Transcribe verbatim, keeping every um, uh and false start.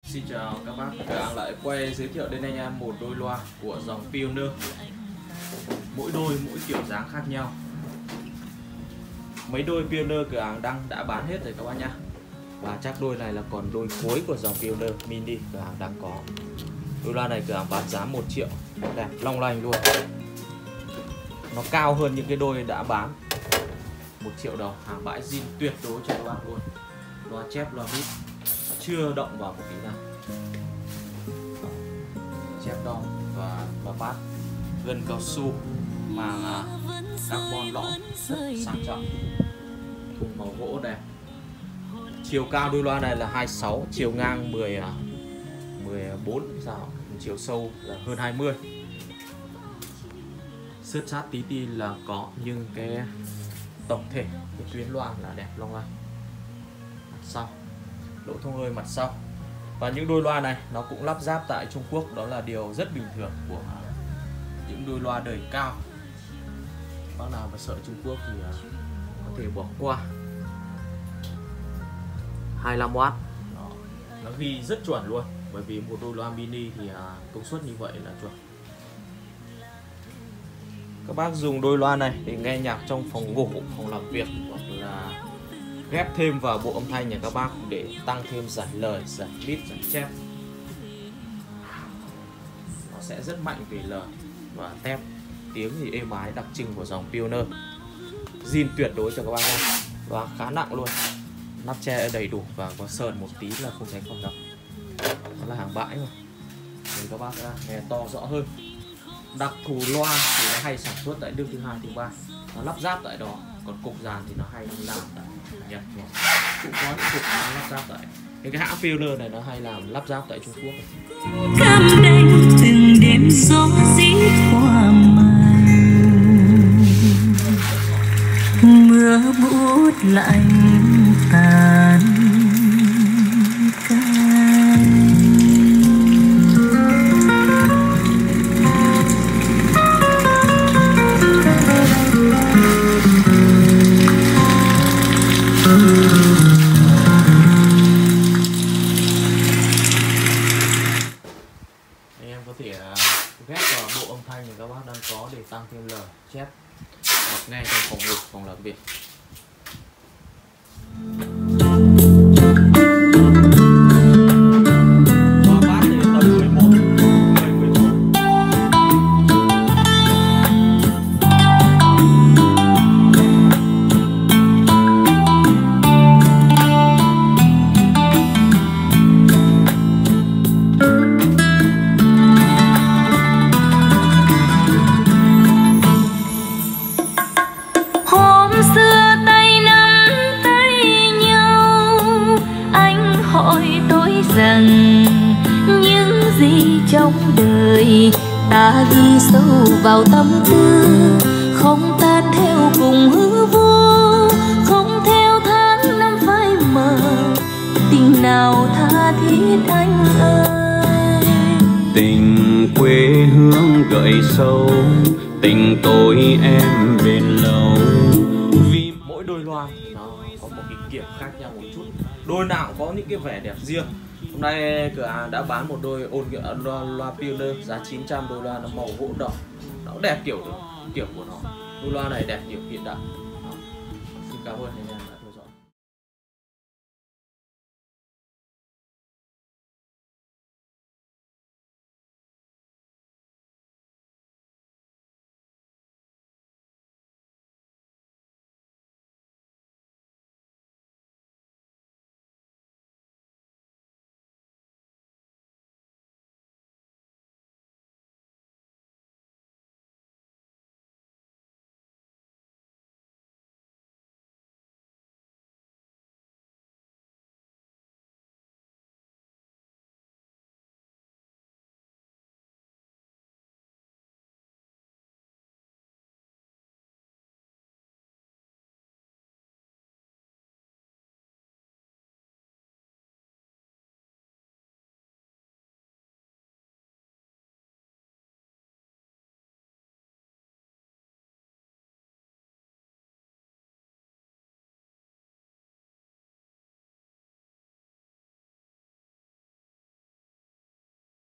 Xin chào các bác, cửa hàng lại quay giới thiệu đến anh em một đôi loa của dòng Pioneer. Mỗi đôi mỗi kiểu dáng khác nhau. Mấy đôi Pioneer cửa hàng đăng đã bán hết rồi các bác nhá. Và chắc đôi này là còn đôi cuối của dòng Pioneer Mini cửa hàng đang có. Đôi loa này cửa hàng bán giá một triệu, đẹp long lanh luôn. Nó cao hơn những cái đôi đã bán. Một triệu đồng, hàng bãi zin tuyệt đối cho các bác luôn. Loa chép, loa mít chưa động vào một tí nào. Chép đo và loa bass gân cao su, màng carbon lõm rất sang trọng, thùng màu gỗ đẹp. Chiều cao đôi loa này là hai mươi sáu, chiều ngang mười, mười bốn sao, chiều sâu là hơn hai mươi. Xước sát tí ti là có, nhưng cái tổng thể cái tuyến loa là đẹp long lanh. Mặt sau, lỗ thông hơi mặt sau. Và những đôi loa này nó cũng lắp ráp tại Trung Quốc, đó là điều rất bình thường của những đôi loa đời cao. Bác nào mà sợ Trung Quốc thì có thể bỏ qua. hai mươi lăm oát nó, nó ghi rất chuẩn luôn, bởi vì một đôi loa mini thì công suất như vậy là chuẩn. Các bác dùng đôi loa này để nghe nhạc trong phòng ngủ, phòng làm việc, hoặc là ghép thêm vào bộ âm thanh nhà các bác để tăng thêm giải lời, giải beat, giải chép. Nó sẽ rất mạnh về lời và tép, tiếng thì êm ái đặc trưng của dòng Pioneer. Zin tuyệt đối cho các bác nha. Loa khá nặng luôn, nắp che đầy đủ và có sờn một tí là không tránh khỏi đâu. Nó là hàng bãi mà, để các bác nghe to rõ hơn. Đặc thù loa thì nó hay sản xuất tại nước thứ hai, thứ ba, nó lắp ráp tại đó. Còn cục dàn thì nó hay làm tại Nhật, cũng có những cục nó lắp ráp tại cái, cái hãng Pioneer này, nó hay làm lắp ráp tại Trung Quốc. Cam đêm từng đêm gió rít qua màn, mưa bút lạnh tàn ghép vào bộ âm thanh thì các bác đang có để tăng thêm lời chép hoặc nghe trong phòng ngủ, phòng làm việc. Loa bass thì tầm mười một, mười, mười một. Rằng những gì trong đời ta ghi sâu vào tâm tư, không tan theo cùng hư vô, không theo tháng năm phai mờ, tình nào tha thiết anh ơi. Tình quê hương gợi sâu, tình tôi em bền lâu. Vì mỗi đôi loa nó có một cái kiểu khác nhau một chút, đôi nào cũng có những cái vẻ đẹp riêng. Hôm nay cửa hàng đã bán một đôi ôn loa, loa Pioneer giá chín trăm, đôi loa nó màu gỗ đỏ, nó đẹp kiểu kiểu của nó. Đôi loa này đẹp kiểu hiện đại. Đó. Xin cảm ơn.